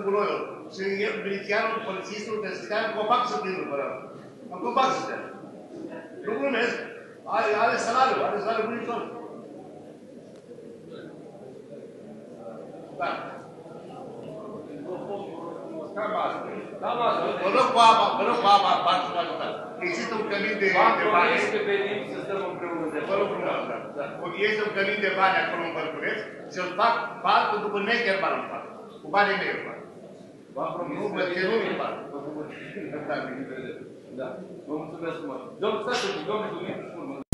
gunoiul. Și milițianul, polițistul, trebuie să stea în copac să plin după rău. În copac să stea. Nu glumesc. Are salariu bunicor. Da. Cam asta. Vă rog cu apa, partea să ajutați. Există un cămin de bani. Este pe timp să stăm împreună. Vă rog frumos, da. Este un cămin de bani acolo în Bărcureț și îl fac parcă după Necherman îl fac. Cu banii mei îl fac. Nu mă ținu îl fac. Da. Vă mulțumesc frumos. Domnul Dumitru,